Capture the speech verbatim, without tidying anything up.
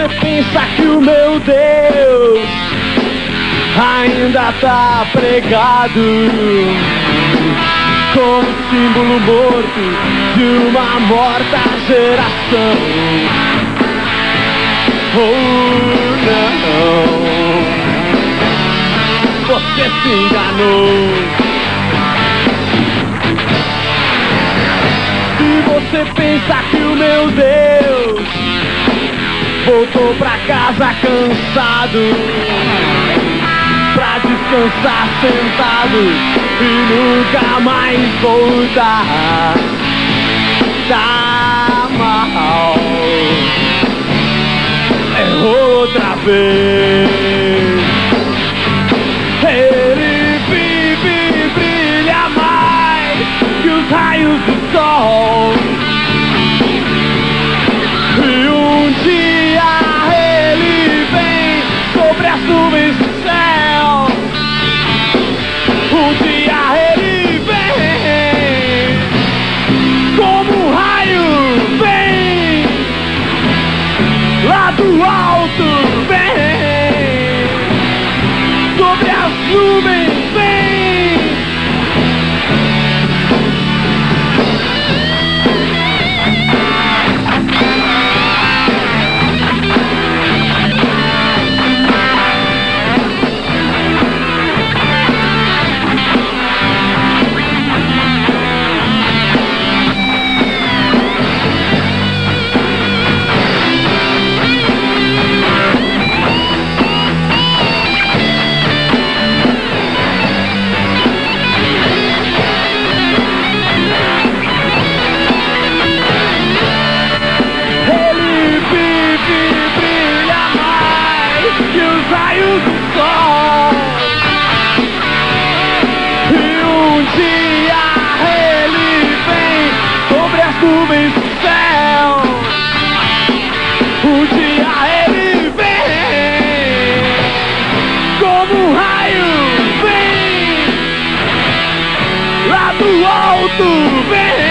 você pensa que o meu Deus ainda tá pregado como símbolo morto de uma morta geração? Oh não, você se enganou. Se você pensa que o meu Deus voltou pra casa cansado, pra descansar sentado e nunca mais voltar, tá mal, errou outra vez. Ele vive e brilha mais que os raios do sol, e um dia ele vem sobre as nuvens do céu. Um dia ele vem como um raio, vem lá do alto, vem sobre as nuvens, vem. Nuvens do céu, um dia ele vem como um raio, vem lá do alto, vem.